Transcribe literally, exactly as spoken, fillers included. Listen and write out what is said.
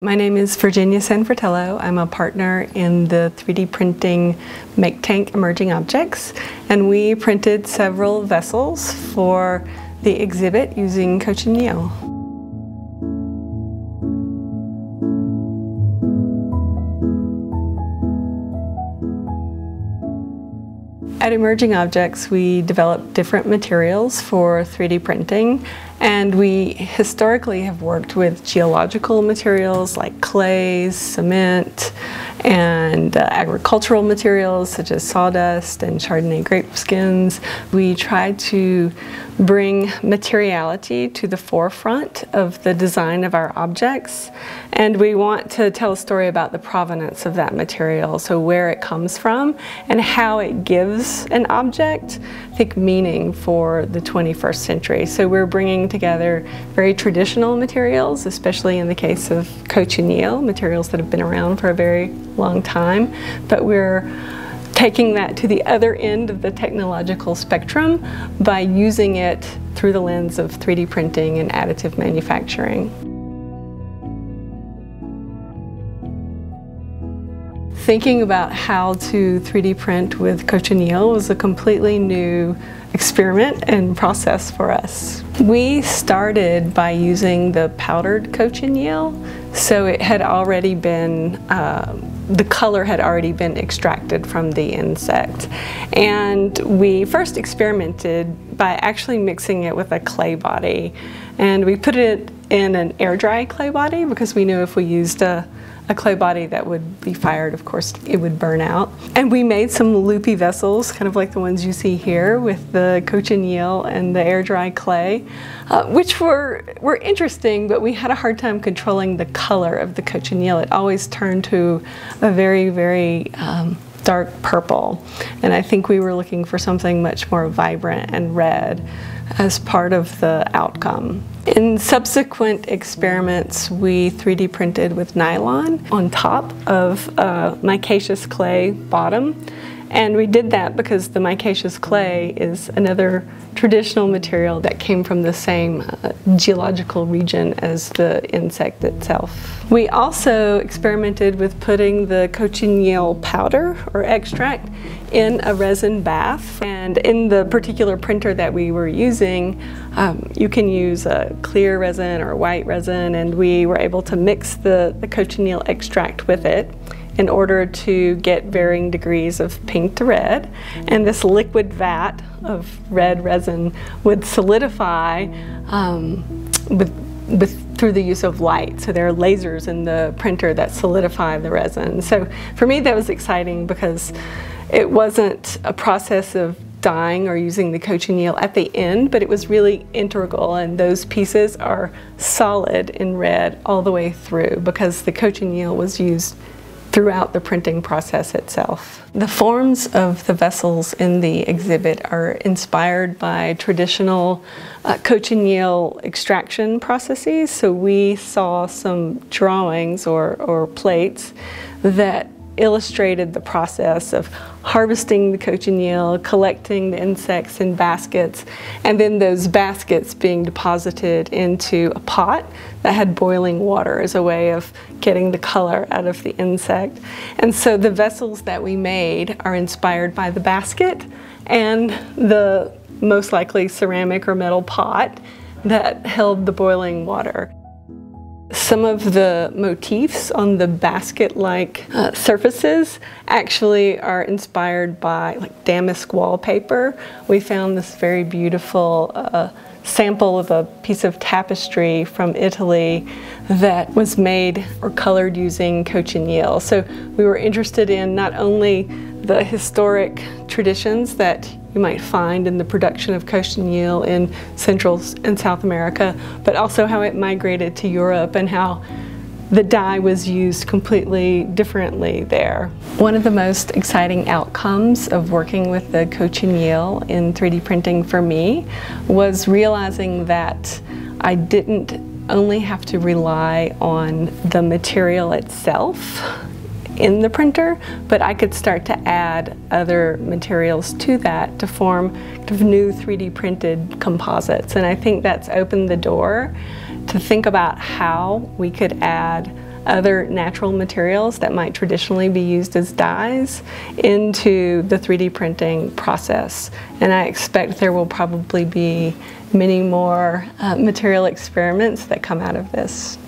My name is Virginia Fratello. I'm a partner in the three D printing Make Tank Emerging Objects, and we printed several vessels for the exhibit using Cochineal. At Emerging Objects, we develop different materials for three D printing, and we historically have worked with geological materials like clays, cement, and uh, agricultural materials such as sawdust and Chardonnay grape skins. We try to bring materiality to the forefront of the design of our objects, and we want to tell a story about the provenance of that material, so where it comes from and how it gives an object, I think, meaning for the twenty-first century. So we're bringing together very traditional materials, especially in the case of cochineal, materials that have been around for a very long time, but we're taking that to the other end of the technological spectrum by using it through the lens of three D printing and additive manufacturing. Thinking about how to three D print with cochineal was a completely new experiment and process for us. We started by using the powdered cochineal, so it had already been, uh, the color had already been extracted from the insect. And we first experimented by actually mixing it with a clay body. And we put it in an air dry clay body because we knew if we used a a clay body that would be fired, of course, it would burn out. And we made some loopy vessels, kind of like the ones you see here with the cochineal and the air dry clay, uh, which were, were interesting, but we had a hard time controlling the color of the cochineal. It always turned to a very, very um, dark purple. And I think we were looking for something much more vibrant and red as part of the outcome. In subsequent experiments, we three D printed with nylon on top of a micaceous clay bottom. And we did that because the micaceous clay is another traditional material that came from the same uh, geological region as the insect itself. We also experimented with putting the cochineal powder or extract in a resin bath. And in the particular printer that we were using, um, you can use a clear resin or white resin, and we were able to mix the, the cochineal extract with it in order to get varying degrees of pink to red. And this liquid vat of red resin would solidify um, with, with, through the use of light. So there are lasers in the printer that solidify the resin. So for me that was exciting because it wasn't a process of dyeing or using the cochineal at the end, but it was really integral, and those pieces are solid in red all the way through because the cochineal was used throughout the printing process itself. The forms of the vessels in the exhibit are inspired by traditional uh, cochineal extraction processes. So we saw some drawings or, or plates that illustrated the process of harvesting the cochineal, collecting the insects in baskets, and then those baskets being deposited into a pot that had boiling water as a way of getting the color out of the insect. And so the vessels that we made are inspired by the basket and the most likely ceramic or metal pot that held the boiling water. Some of the motifs on the basket-like uh, surfaces actually are inspired by like damask wallpaper. We found this very beautiful uh, sample of a piece of tapestry from Italy that was made or colored using cochineal. So we were interested in not only the historic traditions that you might find in the production of cochineal in Central and South America, but also how it migrated to Europe and how the dye was used completely differently there. One of the most exciting outcomes of working with the cochineal in three D printing for me was realizing that I didn't only have to rely on the material itself in the printer, but I could start to add other materials to that to form kind of new three D printed composites. And I think that's opened the door to think about how we could add other natural materials that might traditionally be used as dyes into the three D printing process. And I expect there will probably be many more uh, material experiments that come out of this.